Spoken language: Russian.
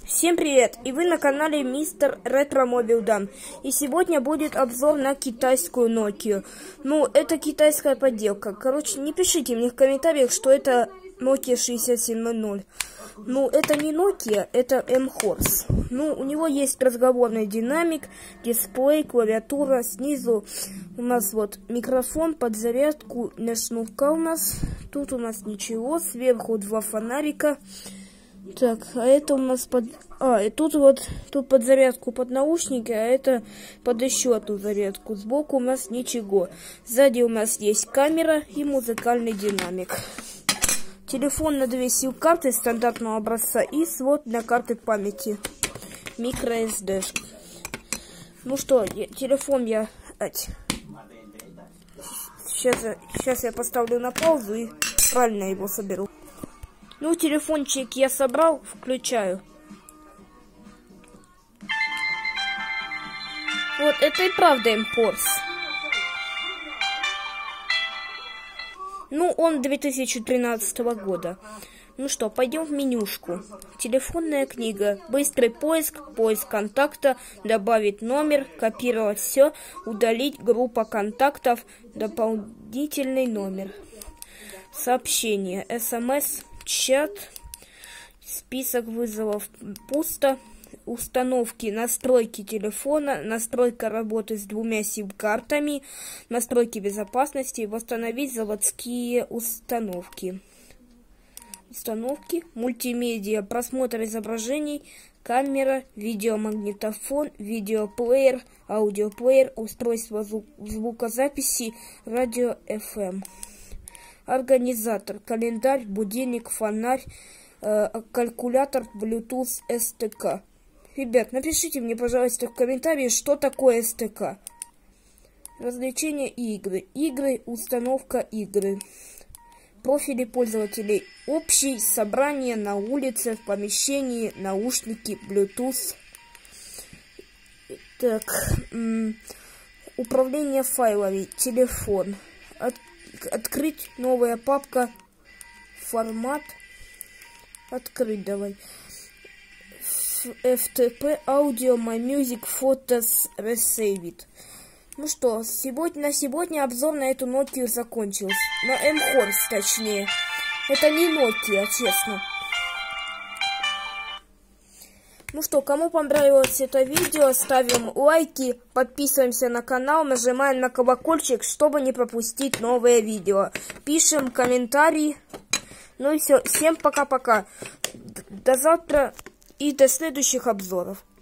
Всем привет! И вы на канале Мистер Ретро Мобил Дам. И сегодня будет обзор на китайскую Nokia. Ну, это китайская подделка. Короче, не пишите мне в комментариях, что это Nokia 6700. Ну, это не Nokia, это M-Horse. Ну, у него есть разговорный динамик, дисплей, клавиатура. Снизу у нас вот микрофон, подзарядку, шнурка у нас. Тут у нас ничего, сверху два фонарика. Так, а это у нас под... и тут вот, тут под зарядку под наушники, а это под еще одну зарядку. Сбоку у нас ничего. Сзади у нас есть камера и музыкальный динамик. Телефон на 2 сим-карты стандартного образца и слот для карты памяти. Micro-SD. Ну что, телефон я... Сейчас я поставлю на паузу и правильно его соберу. Ну, телефончик я собрал, включаю. Вот, это и правда M-Horse. Ну, он 2013 года. Ну что, пойдем в менюшку. Телефонная книга. Быстрый поиск, поиск контакта, добавить номер, копировать все, удалить группа контактов, дополнительный номер. Сообщение, СМС, чат, список вызовов пусто, установки, настройки телефона, настройка работы с 2 сим-картами, настройки безопасности, восстановить заводские установки. Мультимедиа, просмотр изображений, камера, видеомагнитофон, видеоплеер, аудиоплеер, устройство звукозаписи, радио FM. Организатор, календарь, будильник, фонарь, калькулятор, Bluetooth, STK. Ребят, напишите мне, пожалуйста, в комментарии, что такое STK. Развлечения и игры. Игры, установка игры. Профили пользователей. Общий, собрание на улице, в помещении, наушники, Bluetooth. Так, управление файлами, телефон. Открыть новая папка, формат, открыть давай, FTP, аудио, My Music, Photos, Resaved. Ну что, на сегодня обзор на эту Nokia закончился, на M-Horse точнее, это не Nokia, честно. Ну что, кому понравилось это видео, ставим лайки, подписываемся на канал, нажимаем на колокольчик, чтобы не пропустить новые видео. Пишем комментарии. Ну и все, всем пока-пока. До завтра и до следующих обзоров.